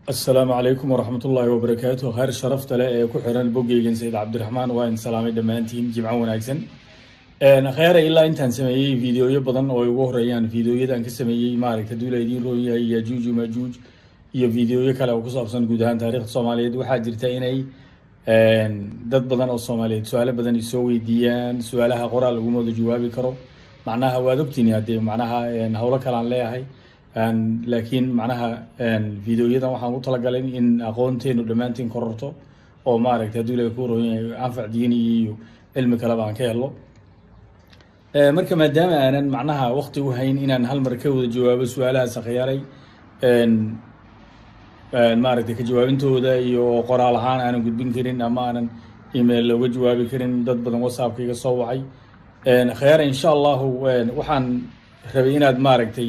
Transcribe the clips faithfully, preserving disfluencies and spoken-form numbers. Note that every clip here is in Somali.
السلام عليكم ورحمة الله وبركاته. خير شرفت له كحران بوجيجن سيد عبد الرحمن وإن سلامي دمانتين جمعة وناكسن. أنا خير إلا أنت نسميه فيديو يبضن أو يوهر يعني فيديو يدا نسميه مارك تدول يدين رؤيا يجوج ومجوج يا فيديو يكلا وقصة سن جودان تاريخ الصومالية وحاجر تاني dad badan oo Soomaaliyeed su'aalo badan isoo weydiiyaan su'aalaha qoraal lagu wada jawaabi karo macnaha waad ogtiin hadee macnaha hawlo kale aan leeyahay aan laakiin macnaha fiidiyoyadan waxaan u talagalay in aqoonteenu dhamaantiin kororto oo maaragtay hadii la ku rooyay anfac diini iyo cilmi kale baan ka helo ee marka maadaama aanan macnaha waqti u hayn inaan hal mar ka wada jawaabo su'aalahaas khiyaaray een maaragtay ka jawaabintooda iyo qoraal ahaan aan gudbin karin ama aan email looga jawaabi karin dad badan WhatsApp iga soo wacay een khayr insha Allah waxaan rabay inaad maaragtay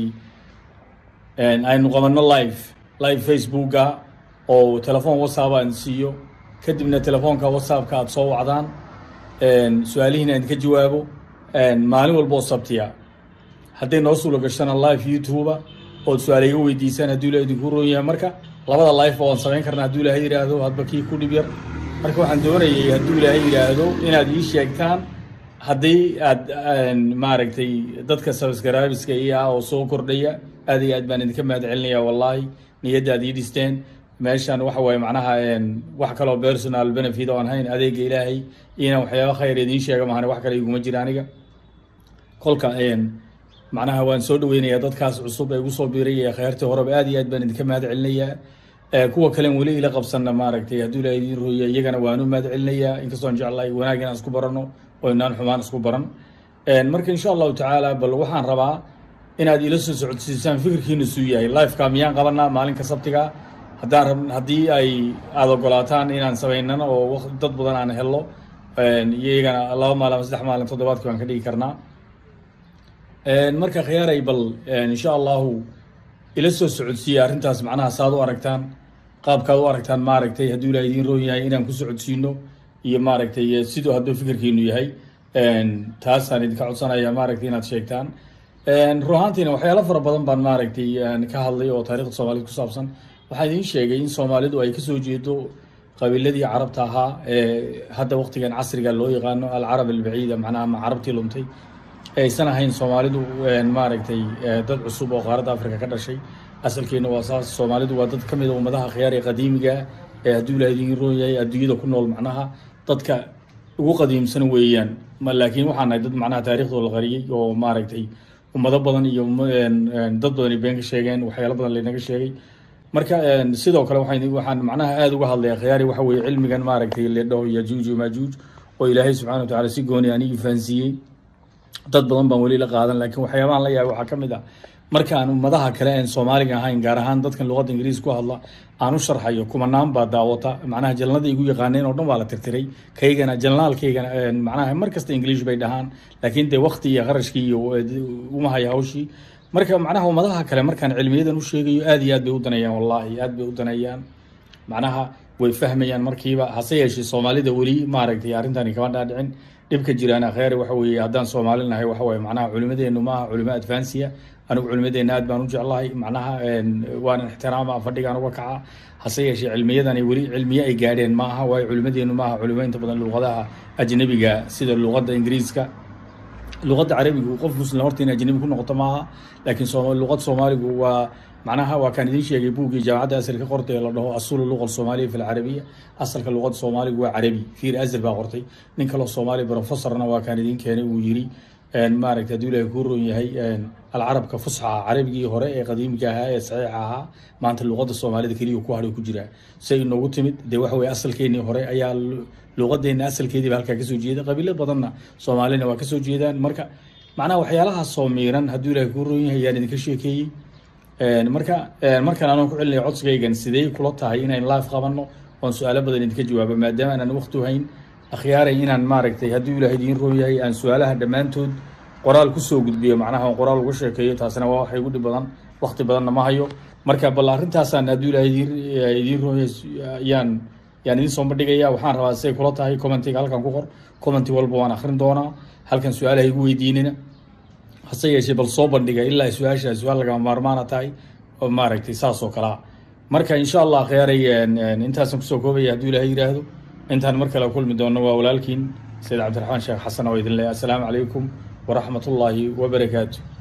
een aynu qabano live live Facebook oo telefoon WhatsApp aan siiyo kadibna telefoonka WhatsApp ka aad soo wacdaan een su'aalihiina aan ka jawaabo een maalin walba sabtiya haddii noo soo lagashana live YouTube oo su'aalaha weydiisan hadii la idinku rooyay marka labada live oo aan sameyn karnaa hadii Ilaahay yiraahdo hadba kii ku dhib yar marka waxaan doonayay hadii Ilaahay yiraahdo inaad ii sheegtaan hadii aad maaragtay dadka subscribers-ka iyo oo soo kordhaya aad iyo aad baan idinka mahad celinayaa wallahi niyadaad ii dhisteen meeshan waxa way macnaha wax kale oo personal benefit oo aan hayn adeega Ilaahay ina waxyaabo khayr idin sheega ma wax kale iguma jira aniga kolka een macnaha waan soo dhaweynayaa dadkaas cusub ee ugu soo biiray khayrtii hore aad iyo aad baan idinka mahad celinayaa ee kuwa kale wali ila qabsanna maaragtay hadii la idin rooyay iyagana waan u mahad celinayaa inkastoo aan jeclahay wanaag inaan isku barano oo inaan xumaan isku baran een marka insha Allah taala bal waxaan rabaa inaad ila soo socodsiisaan fikirkiina suu yahay live ka miyaan qabanaa maalinka sabtiga hadaan hadii ay aad ogolaataan inaan sameynano oo dad badan aan helo een iyagana laba maalin saddex maalin toddobaadkii waan ka dhigi karnaa marka khiyaaray bal insha Allah ila soo socodsiyo arintaas macnaha saad u aragtaan qaabkaad u aragtaan maaragtay hadii la idin rooyahay inaan ku socodsiino iyo maaragtay sidoo hadoo fikirkiinu yahay een taas aan idinka codsanayaa maaragtay inaad sheegtaan een ruuxantiina waxyaalo fara badan baan maaragtay ka hadlay oo taariikhda Soomaaliyeed ku saabsan waxaan idin sheegay in Soomaalidu ay ka soo jeedo qabiiladii Carabta ahaa ee hadda waqtigan casriga loo yaqaano al-Arab al-Baciida macnaha Carabtii luntay aysan ahayn Soomaalidu maaragtay dad cusub oo qaaradda Afrika ka dhashay asalkeena waa saas Soomaalidu waa dad kamid ah ummadaha khiyaar ee qadiimiga ee hadii la idin rooyay adduunyada ku nool macnaha dadka ugu qadiimsan weeyaan ma laakiin waxaan nahay dad macnaha taariikhdooda la qariyay oo maaragtay ummado badan iyo dad badan ay been ka sheegeen waxyaalo badan leeyahay sheegay marka sidoo kale waxaan waxaan macnaha aad uga hadlayaa khiyaari waxa weeye cilmigan maaragtay leedo yajuuj majuuj oo Ilaahay subhanahu wa ta'ala si gooni aan ii faansiiyay dad badan baan wali la qaadan laakiin waxyaabahan la yahay waxa kamid ah markaan ummadaha kale ee Soomaaliga ahayn gaar ahaan dadkan luqadda Ingiriis ku hadla aan u sharxayo kumanaan baa daawata macnaha jalnada igu yaqaaneen oo dhan waa la tirtiray kaygana jalnaalkaygana macnaha markasta English bay dhahaan laakiin de waqti iyo qarashkii iyo uma hayo hawshii marka macnaha ummadaha kale markaan cilmiyadan u sheegayo aad iyo aad bay u danayaan wallahi aad bay u danayaan macnaha way fahmayaan markiiba hase yeeshee Soomaalida wali maaragtay arrintan kama dhaadhicin dibka jirana khayr waxa weeye hadaan Soomaalinahay waxa weeye macnaha culimadeenu ma culimo advanced anigu culimadeena aad baan u jeclahay macnaha waan ixtiraama fadhigaan uga kaca hase yeeshee cilmiyadan wali cilmiye ay gaadheen ma aha way culimadeenu ma aha culimaynta badan luqadaha ajnabiga sida luqadda Ingiriiska luqadda Carabiga qof muslim horta in ajnabi ku noqoto ma aha laakiin Soomaali luqad Soomaaligu waa معناها وكان يدين شيء يبوقي جامعة أسر كقرطي الله أصول اللغة الصومالية في العربية أصل كاللغة الصومالية هو عربي في أزل بقرطي نين كلا الصومالي بروفيسورنا وكان يدين كان ويجري أن مارك تدولة يكون هي العرب كفصحى عربي هراء قديم جاها صحيحها ما أنت اللغة الصومالية ذكري وكوهر وكجرا سي إنه وتمد ده وحوي أصل كيني هراء أي اللغة دي أصل كيدي بهالك كسو جيدا قبيلة بدنا صومالينا وكسو جيدا مركا معناه وحيالها صوميرا هدولة يكون هي يعني كشيء كي marka markaan aan ku celinayo codsigaygan sidee kula tahay inaan live qabano oo su'aalo badan idinka jawaabo maadaama aan waqti u hayn akhyaaray inaan maaragtay hadii Ilaahay idin rooyay aan su'aalaha dhamaantood qoraal ku soo gudbiyo macnaha qoraal uga sheekeeyo taasina waa waxay ugu dhib badan waqti badan ma hayo marka bal arrintaas aan hadii Ilaahay idin rooyay yaan yaan idin soo bandhigaya waxaan rabaa si kula tahay commentiga halkan ku qor comment walba waan akhrin doonaa halkan su'aalaha igu weydiinina hase yeeshee bal soo bandhiga ilaa su'aasha su'aal laga maarmaan tahay oo maaragtay saas oo kala marka insha allah khayray intaasan kusoo koobaya hadduu ilaahay yidhaahdo intaan mar kale kulmi doonno waa walaalkiin sayid cabdiraxmaan sheekh xasan oo idin leeyahay assalaamu calaykum waraxmat ullaahi wabarakaatu